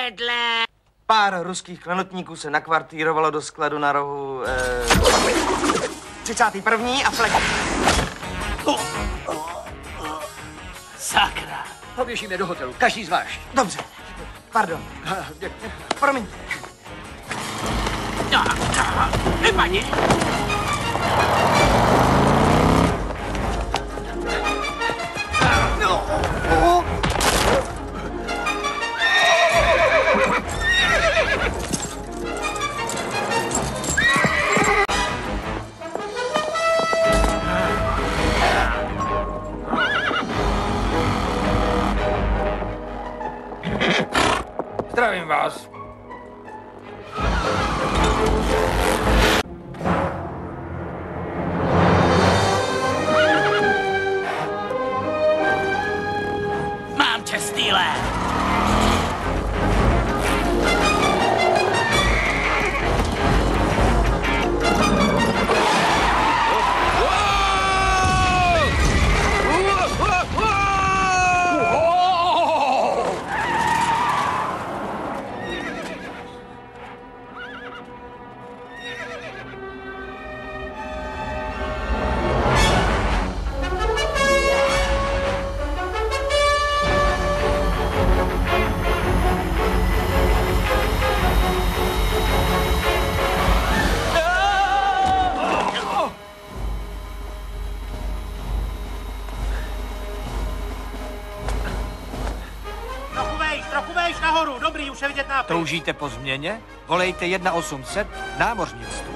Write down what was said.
vedle. Pár ruských klenotníků se nakvartírovalo do skladu na rohu 31. a flek. Sakra. Poběžíme do hotelu, každý zvlášť. Dobře, pardon. Promiňte. Vypadni. Zdravím vás. Mám tě, Stýle. Trochu vejš nahoru, dobrý, už je vidět nápis. Toužíte po změně? Volejte 1800 námořnictvu.